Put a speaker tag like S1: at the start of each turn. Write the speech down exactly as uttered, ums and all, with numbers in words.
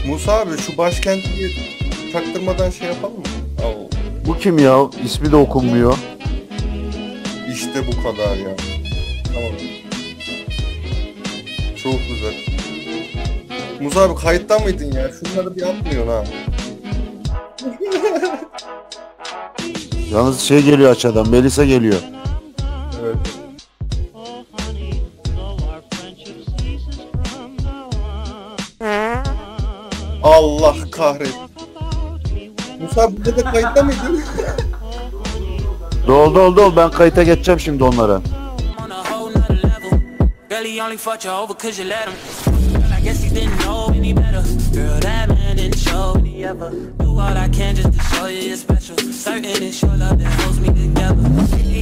S1: Musa abi şu başkenti taktırmadan şey yapalım mı? Oo,
S2: Bu kim ya? İsmi de okunmuyor.
S1: işte bu kadar ya. Tamam. Çok güzel. Musa abi kayıtta mıydın ya? Şunları bir atmıyorsun ha.
S2: Yalnız şey geliyor aşağıdan. Melisa geliyor.
S1: Evet. Allah kahretsin. Musa abi burada da kayıtta mıydın?
S2: Dol dol dol. Ben kayıta geçeceğim şimdi onlara.
S3: On a whole nother level. Girl, he only fucked you over cause you let him. Girl, I guess he didn't know any better. Girl, that man didn't show me ever. Do all I can just to show you you're special. Certain it's your love that holds me together.